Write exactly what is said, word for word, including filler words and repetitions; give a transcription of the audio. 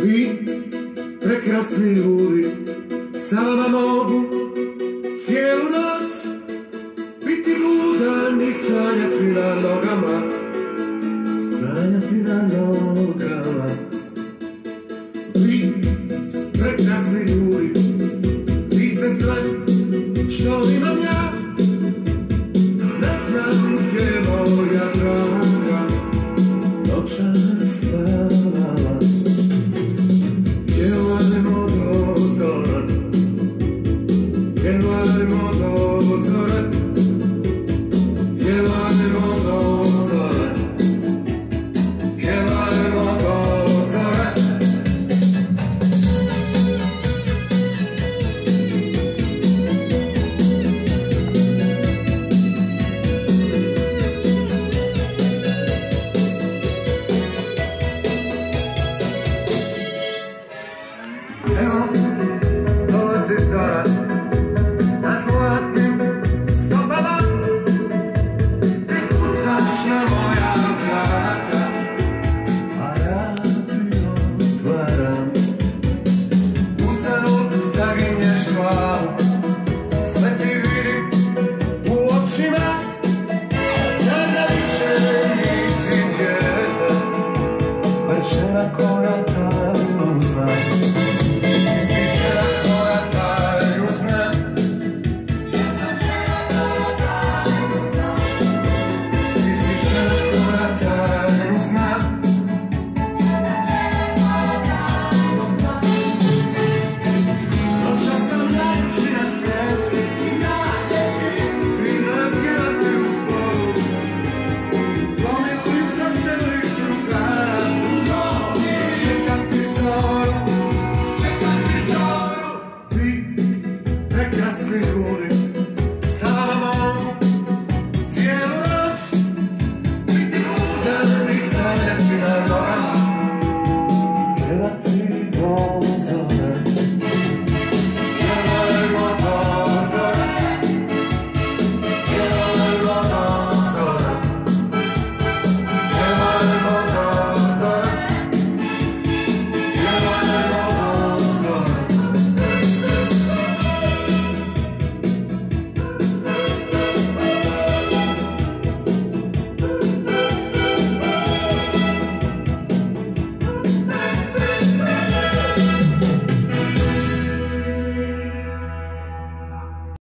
Vi, prekrasni ljudi, sa vama mogu cijelu noć biti budan i sanjati na nogama, sanjati na nogama. Vi, prekrasni ljudi, vi ste sve što imam ja, ne znam gdje je moja draga noća.